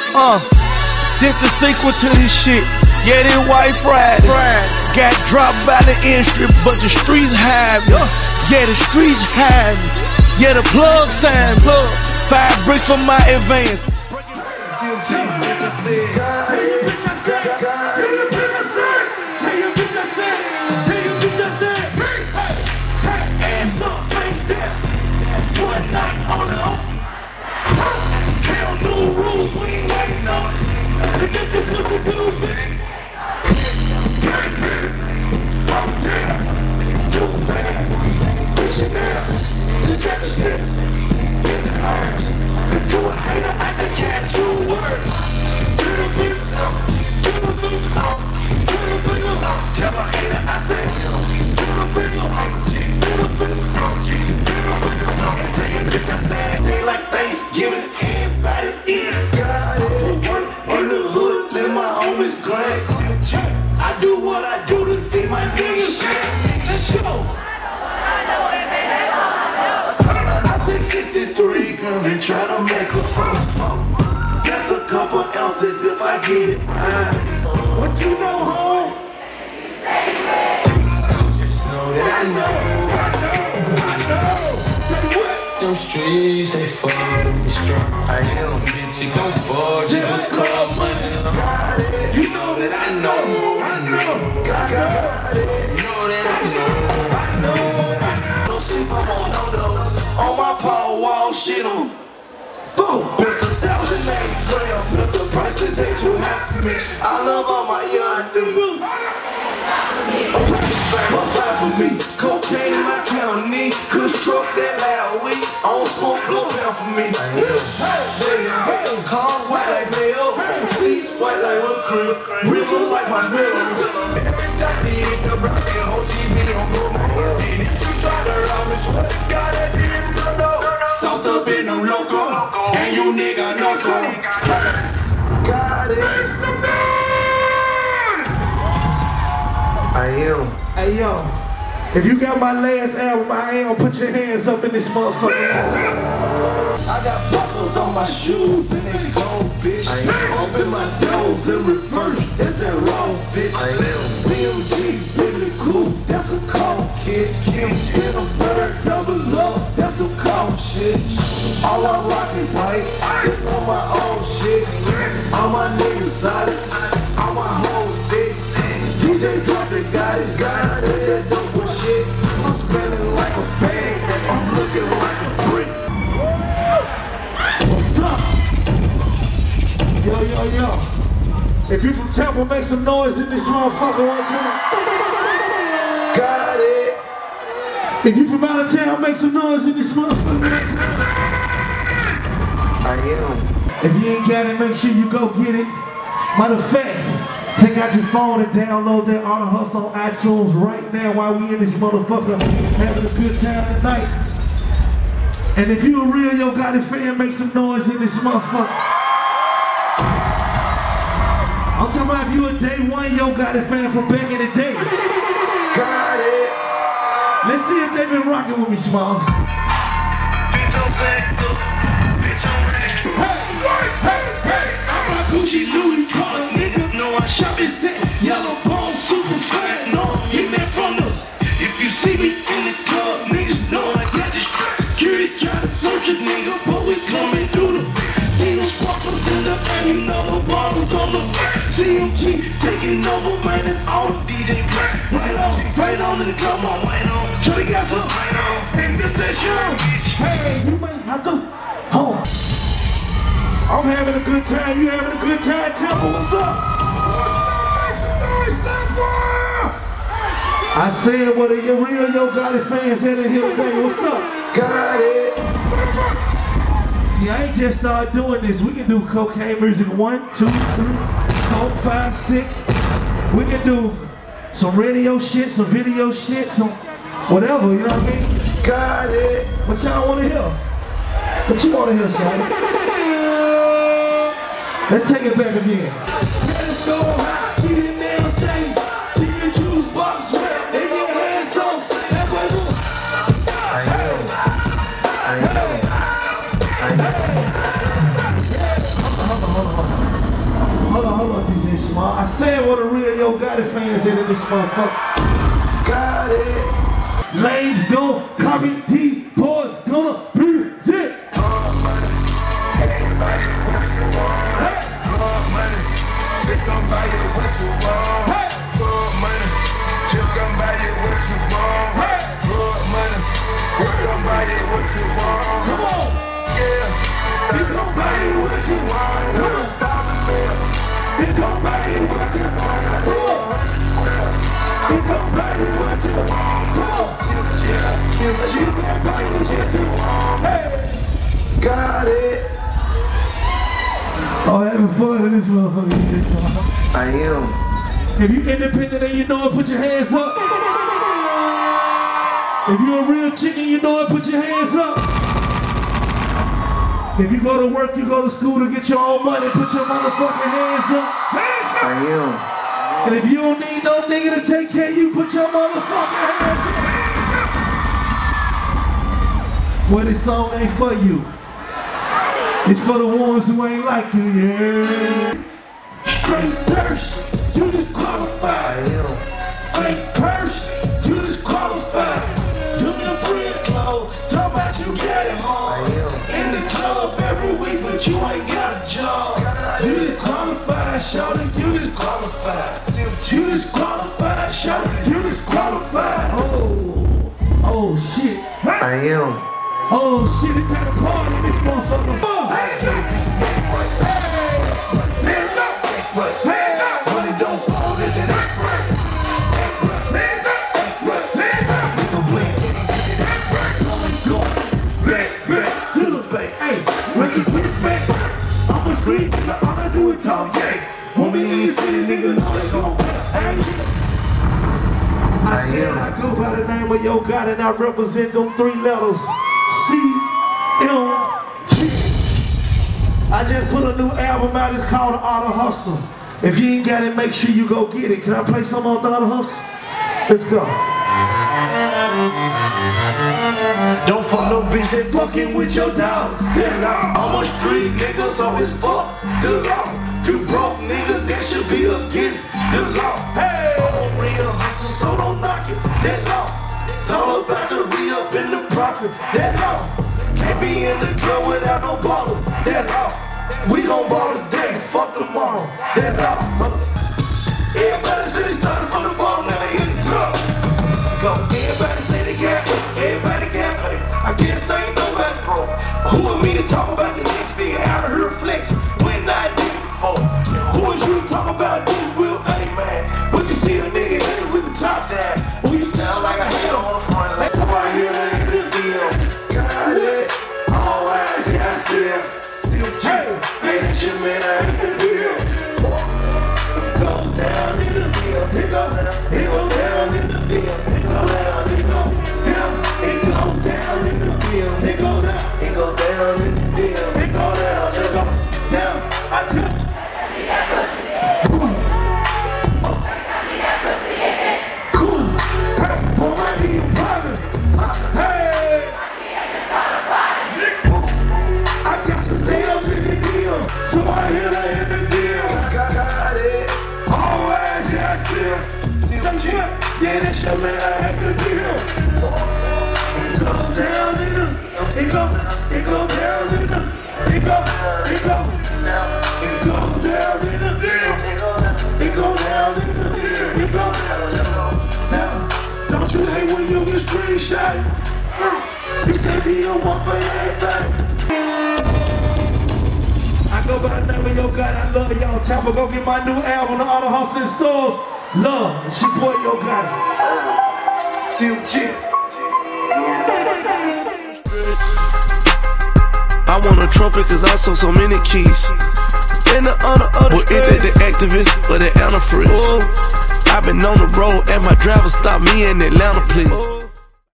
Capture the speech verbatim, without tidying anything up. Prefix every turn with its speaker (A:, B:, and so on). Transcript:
A: Uh, this the sequel to this shit. Yeah, this White Friday. Got dropped by the industry, but the streets have me. Yeah, the streets have me. Yeah, the plug signed me. Five bricks for my advance.
B: They like Thanksgiving, everybody eat. In the hood, let my homies grind. I do what I do to see my niggas shine. Let's go. I take sixty-three guns and try to make a phone. That's a couple ounces if I get it right. What you know, home? Just know that I know. I know. Them streets, they fuck me strong. I am bitch, you gon' forge, you gon' call money. You know that I know, I know, got it. You know that I know, I know, I know. Don't sleep, I'm on no those. On my power wall, shit on. Boom, it's a thousand eight grams. That's the prices that you have to me. I love all my young niggas. A black one five for me. Cocaine in my county. Kush truck that loud weed. On smoke, blow down for me. Damn, car white like mayo. Seats white like a crib. River like my mirrors. Every time he hit the rock, they hold she be on my head. You try to rob me, swear to God, I didn't know. South up in them local. And you nigga know so. Got it. I am.
C: Hey yo, if you got my last album, I am, put your hands up in this motherfucker.
B: I got buckles on my shoes and they gold, bitch. I am. Open my doors in reverse, that's that Ross, bitch. I am. C M G, really cool, that's a call, kid. Kim hit a bird, double up, that's some call shit. All I rockin' white, it's on my own shit. All my niggas solid, all my hoes thick. D J drop it, got it, got it, that's that dope shit. I'm spinning like a bag, I'm looking like a brick.
C: What's up? Yo, yo, yo. If you from Temple, make some noise in this motherfucker one time.
B: Got it.
C: If you from out of town, make some noise in this motherfucker.
B: I am.
C: If you ain't got it, make sure you go get it. Matter of fact, take out your phone and download that Art of Hustle on iTunes right now while we in this motherfucker having a good time tonight. And if you a real Yo Gotti fan, make some noise in this motherfucker. I'm talking about if you a day one Yo Gotti fan from back in the day.
B: Got it.
C: Let's see if they been rocking with me, Smalls. Hey, hey, hey, I'm a Gucci Louis Vuitton, nigga. No, I shop his dick. Yellow bone, super fat. No, hit that from the. If you see me in the club, niggas know I got this track. Security try to search a nigga, but we coming through the. See them sparkles in the air, you know the bottles on the back. C M G taking over, man, and all the D J black. Right on, right on, and come on, right on. Show you guys up, right on. And this that shit. Hey, you might have to. Home. I'm having a good time. You having a good time? Temple, what's up? I said what a real Yo Gotti fans had in here today. What's up?
B: Got it.
C: See, I ain't just started doing this. We can do cocaine music one, two, three, four, five, six. We can do some radio shit, some video shit, some whatever, you know what I mean?
B: Got it.
C: What y'all want to hear? What you want to hear, Shawty? Let's take it back again.
B: Let's go high, keep it down, thing. Keep your juice box wet. They get hands on, that way. I am. I am. I am.
C: Hold on, hold on, hold on. where the real Yo Gotti fans at in this motherfucker.
A: Got it.
C: Lanes gon' copy, D boys gonna present.
B: More money, everybody what you want. Hey. More money, shit gon' buy you what you want. Hey. More money, shit gon' buy you what you want. Hey. More money, shit gon' buy you what you want.
C: Come on,
B: yeah, shit gon' buy you what you want. Come on, thousand mil, shit gon' buy you what you want. Come on, shit gon' buy you what you want. Come on, yeah, shit gon' buy you what you want. Hey.
A: Got it.
C: oh, having fun in this motherfucker.
A: I am.
C: If you independent and you know it, put your hands up. If you a real chicken, you know it, put your hands up. If you go to work, you go to school to get your own money, put your motherfucking hands up. Hands up.
A: I am.
C: And if you don't need no nigga to take care of you, put your motherfucking hands up. Well, this song ain't for you. It's for the ones who ain't like you, yeah.
B: Straight purse, you disqualified. Fake purse, you disqualified. Junior friend clothes, talk about you got it home. In the club every week, but you ain't got a job. You disqualified, shawty, you disqualified. You disqualified, shawty, you disqualified.
C: Oh, oh shit.
A: I am.
C: Oh shit, it's time to party in this motherfucker. Oh. I said I go by the name of Yo Gotti and I represent them three letters. C M G. I just put a new album out, it's called The Art of Hustle. If you ain't got it, make sure you go get it. Can I play some on The Art of Hustle? Let's go.
B: Don't fuck no bitch that fucking with your dog. They're not. I'm a street nigga, so it's fuck the law. You broke nigga, that should be against the law. Hey, I'm a real hustle, so don't knock it. That law. It's all about the re-up and the profit. That law. Can't be in the club without no ballers. That law. We gon' ball today, fuck tomorrow. That law. Everybody say they started from the bottom, now they in the club. Go. Everybody say they got it, everybody got it. I guess I ain't nobody broke. Who are me to talk about the next nigga out of her flex when I did it before? Who is you to talk about this real ain't man? But you see a nigga hit it with the top down. Who you sound like a head on the front leg? Somebody here that ain't the deal. Got it. All right, yeah, I see him. Still J. Hey, that's your man, I ain't the deal. It go down in the deal. It go down, it go down in the deal. It go down, it go down. It go down in the deal. It go down, it go down in the deal. It go down, it go down. I touch. Yeah, that's your man, I had to deal. It go down in the, it go, it go down in the, it go, it go, it go down in the, it go down in the, it go down. Now, don't you hate when you get screenshot? You can't be a one for everybody.
C: I go by the name of Yo Gotti, I love y'all. Time to go get my new album, The Art of Hustle in stores. Love, it's your boy Yo Gotti.
B: Silk Kid.
A: I want a trophy cause I sold so many keys. In the honor of the well, is that the activist or the antifreeze? I've been on the road and my driver stopped me in Atlanta, please.